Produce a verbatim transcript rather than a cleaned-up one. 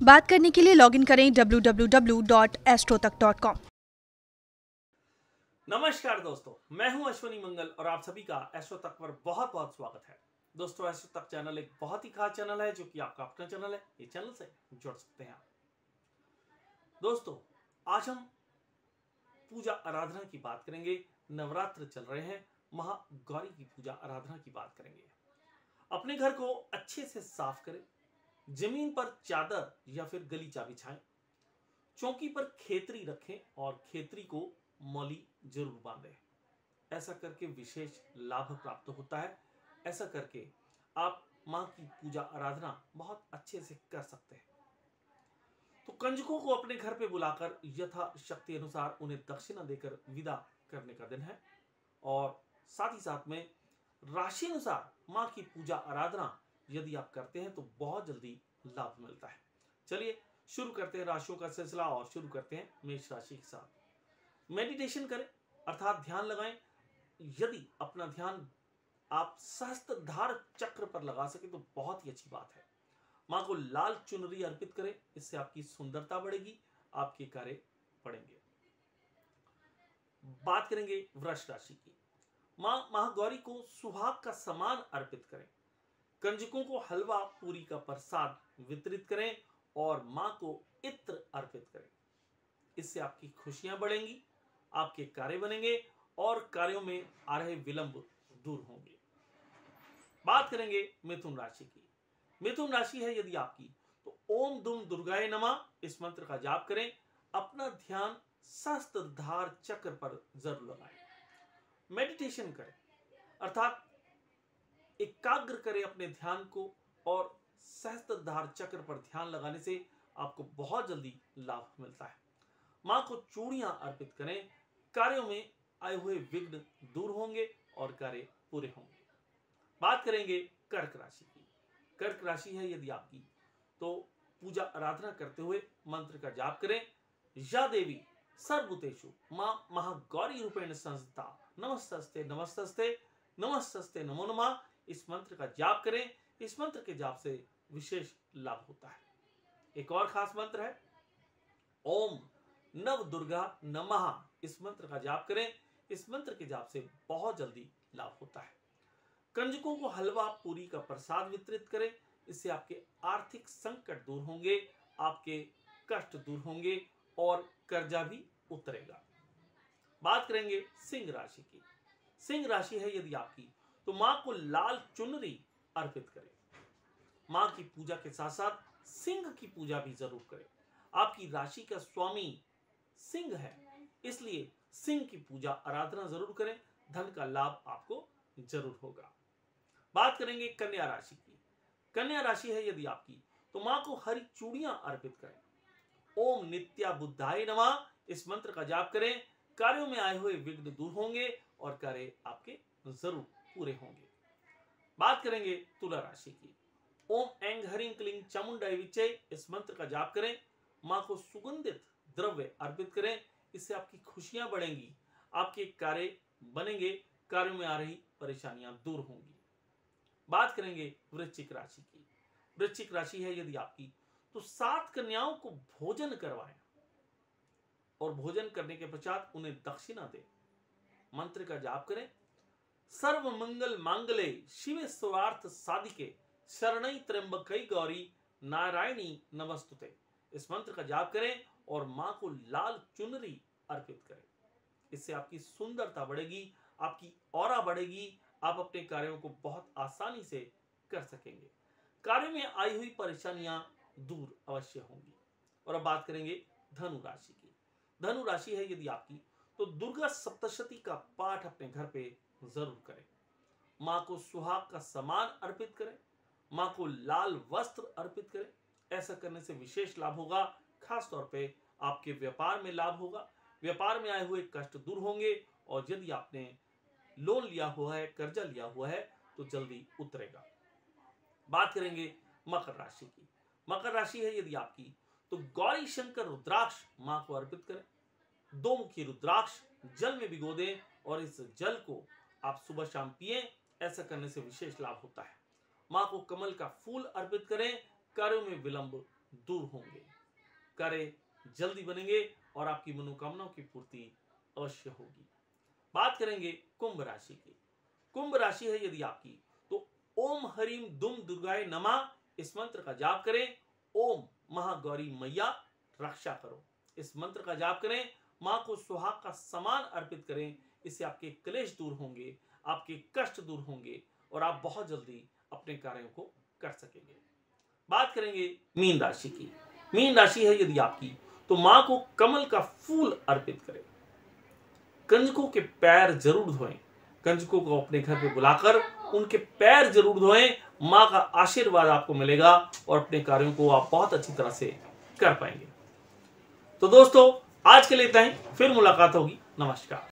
बात करने के लिए लॉगिन करें W W W dot AstroTak dot com. नमस्कार दोस्तों, मैं हूं अश्वनी मंगल और आप सभी का एस्ट्रो तक पर बहुत बहुत स्वागत है। दोस्तों, एस्ट्रो तक चैनल एक बहुत ही खास चैनल है जो कि आपका अपना चैनल है। इस चैनल से जुड़ सकते हैं आप। दोस्तों, आज हम पूजा आराधना की बात करेंगे। नवरात्र चल रहे हैं, महागौरी की पूजा आराधना की बात करेंगे। अपने घर को अच्छे से साफ करें, जमीन पर चादर या फिर गलीचा बिछाएं, चौकी पर खेतरी रखें और खेतरी को मौली जरूर बांधें। ऐसा करके विशेष लाभ प्राप्त होता है। ऐसा करके आप मां की पूजा आराधना बहुत अच्छे से कर सकते हैं। तो कंजकों को अपने घर पे बुलाकर यथा शक्ति अनुसार उन्हें दक्षिणा देकर विदा करने का दिन है। और साथ ही साथ में राशि अनुसार मां की पूजा आराधना यदि आप करते हैं तो बहुत जल्दी लाभ मिलता है। चलिए शुरू करते हैं राशियों का सिलसिला और शुरू करते हैं मेष राशि के साथ। मेडिटेशन करें अर्थात ध्यान लगाएं। यदि अपना ध्यान आप सहस्त्रधार चक्र पर लगा सके तो बहुत ही अच्छी बात है। मां को लाल चुनरी अर्पित करें, इससे आपकी सुंदरता बढ़ेगी, आपके कार्य बढ़ेंगे। बात करेंगे वृष राशि की। मां महागौरी को सुहाग का सामान अर्पित करें, कंजकों को हलवा पूरी का प्रसाद वितरित करें और मां को इत्र अर्पित करें। इससे आपकी खुशियां बढ़ेंगी, आपके कार्य बनेंगे और कार्यों में आ रहे विलंब दूर होंगे। बात करेंगे मिथुन राशि की। मिथुन राशि है यदि आपकी तो ओम दुम दुर्गाय नमः इस मंत्र का जाप करें। अपना ध्यान सहस्त्रधार चक्र पर जरूर लगाएं। मेडिटेशन करें अर्थात एकाग्र करें अपने ध्यान को और सहस्त्रधार चक्र पर ध्यान लगाने से आपको बहुत जल्दी लाभ मिलता है। मां को चूड़ियां अर्पित करें, कार्यों में आए हुए विघ्न दूर होंगे और कार्य पूरे होंगे। बात करेंगे कर्क राशि की। कर्क राशि है यदि आपकी तो पूजा आराधना करते हुए मंत्र का जाप करें। या देवी सर्वभूतेषु मां महागौरी रूपेण संस्थिता नमस्तस्ते नमस्तस्ते नमस्तस्ते नमो नमः इस मंत्र का जाप करें। इस मंत्र के जाप से विशेष लाभ होता है। एक और खास मंत्र है ओम नव दुर्गा नमः इस मंत्र का जाप करें। इस मंत्र के जाप से बहुत जल्दी लाभ होता है। कंजकों को हलवा पूरी का प्रसाद वितरित करें, इससे आपके आर्थिक संकट दूर होंगे, आपके कष्ट दूर होंगे और कर्जा भी उतरेगा। बात करेंगे सिंह राशि की। सिंह राशि है यदि आपकी तो मां को लाल चुनरी अर्पित करें। मां की पूजा के साथ साथ सिंह की पूजा भी जरूर करें। आपकी राशि का स्वामी सिंह है, इसलिए सिंह की पूजा आराधना जरूर करें। धन का लाभ आपको जरूर होगा। बात करेंगे कन्या राशि की। कन्या राशि है यदि आपकी तो मां को हरी चूड़ियां अर्पित करें। ओम नित्या बुद्धाय नमः इस मंत्र का जाप करें। कार्यों में आए हुए विघ्न दूर होंगे और कार्य आपके जरूर पूरे होंगे। बात करेंगे तुला राशि की। ओम ऐंग हरिं क्लीं चामुंडाय विच्चे इस मंत्र का जाप करें। मां को सुगंधित द्रव्य अर्पित करें, इससे आपकी खुशियां बढ़ेंगी, आपके कार्य बनेंगे, कार्यों में आ रही परेशानियां दूर होंगी। बात करेंगे वृश्चिक राशि की। वृश्चिक राशि है यदि आपकी तो सात कन्याओं को भोजन करवाएं और भोजन करने के पश्चात उन्हें दक्षिणा दें। मंत्र का जाप करें। सर्व मंगल मांगले शिवे सर्वार्थ साधिके शरणै त्र्यंबकै गौरी नारायणी नमस्तुते इस मंत्र का जाप करें और मां को लाल चुनरी अर्पित करें। इससे आपकी सुंदरता बढ़ेगी, आपकी ऑरा बढ़ेगी, आप अपने कार्यों को बहुत आसानी से कर सकेंगे। कार्य में आई हुई परेशानियां दूर अवश्य होंगी। और अब बात करेंगे धनु राशि की। धनु राशि है यदि आपकी तो दुर्गा सप्तशती का पाठ अपने घर पे जरूर करें। मां को सुहाग का सामान अर्पित करें, मां को लाल वस्त्र अर्पित करें। ऐसा करने से विशेष लाभ होगा। खास तौर पे आपके व्यापार में लाभ होगा, व्यापार में आए हुए कष्ट दूर होंगे और यदि आपने लोन लिया हुआ है, कर्जा लिया हुआ है तो जल्दी उतरेगा। बात करेंगे मकर राशि की। मकर राशि है यदि आपकी तो गौरी शंकर रुद्राक्ष मां को अर्पित करें। दो मुखी रुद्राक्ष जल में भिगो दें और इस जल को आप सुबह शाम पिएं। ऐसा करने से विशेष लाभ होता है। मां को कमल का फूल अर्पित करें, कार्यों में विलंब दूर होंगे, कार्य जल्दी बनेंगे और आपकी मनोकामनाओं की पूर्ति अवश्य होगी। बात करेंगे कुंभ राशि की। कुंभ राशि है यदि आपकी, तो ओम हरीम दुम दुर्गाय नमः इस मंत्र का जाप करें। ओम महागौरी मैया रक्षा करो इस मंत्र का जाप करें। मां को सुहाग का समान अर्पित करें। इससे आपके क्लेश दूर होंगे, आपके कष्ट दूर होंगे और आप बहुत जल्दी अपने कार्यों को कर सकेंगे। बात करेंगे मीन राशि की। मीन राशि है यदि आपकी, तो मां को कमल का फूल अर्पित करें। कंजकों के पैर जरूर धोएं। कंजकों को अपने घर पे बुलाकर उनके पैर जरूर धोएं। मां का आशीर्वाद आपको मिलेगा और अपने कार्यों को आप बहुत अच्छी तरह से कर पाएंगे। तो दोस्तों, आज के लिए इतना ही, फिर मुलाकात होगी। नमस्कार।